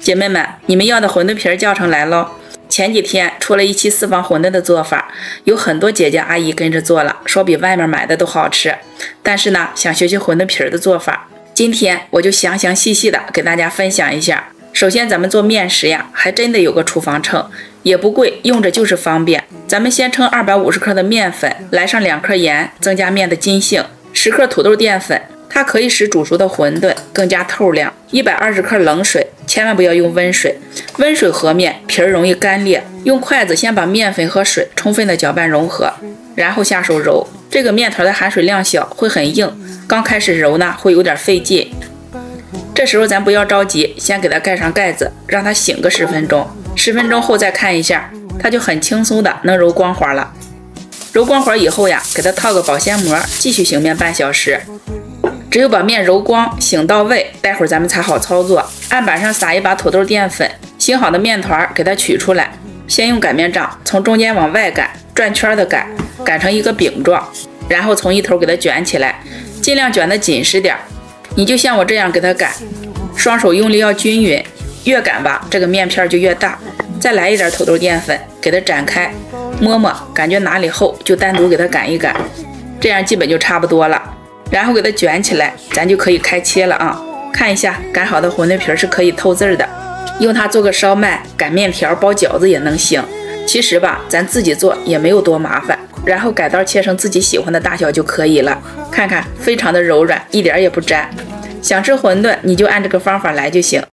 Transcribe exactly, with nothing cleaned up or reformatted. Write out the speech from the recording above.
姐妹们，你们要的馄饨皮教程来喽！前几天出了一期私房馄饨的做法，有很多姐姐阿姨跟着做了，说比外面买的都好吃。但是呢，想学学馄饨皮的做法，今天我就详详细细的给大家分享一下。首先，咱们做面时呀，还真得有个厨房秤，也不贵，用着就是方便。咱们先称二百五十克的面粉，来上两克盐，增加面的筋性；十克土豆淀粉，它可以使煮熟的馄饨更加透亮；一百二十克冷水，千万不要用温水，温水和面皮儿容易干裂。用筷子先把面粉和水充分的搅拌融合，然后下手揉。这个面团的含水量小，会很硬，刚开始揉呢会有点费劲。这时候咱不要着急，先给它盖上盖子，让它醒个十分钟。十分钟后再看一下，它就很轻松的能揉光滑了。揉光滑以后呀，给它套个保鲜膜，继续醒面半小时。只有把面揉光醒到位，待会儿咱们才好操作。案板上撒一把土豆淀粉，醒好的面团给它取出来，先用擀面杖从中间往外擀，转圈的擀，擀成一个饼状，然后从一头给它卷起来，尽量卷得紧实点。你就像我这样给它擀，双手用力要均匀，越擀吧这个面片就越大。再来一点土豆淀粉，给它展开，摸摸感觉哪里厚就单独给它擀一擀，这样基本就差不多了。然后给它卷起来，咱就可以开切了啊！看一下擀好的馄饨皮是可以透字的，用它做个烧麦、擀面条、包饺子也能行。其实吧，咱自己做也没有多麻烦，然后改刀切成自己喜欢的大小就可以了。看看非常的柔软，一点也不粘。想吃馄饨你就按这个方法来就行。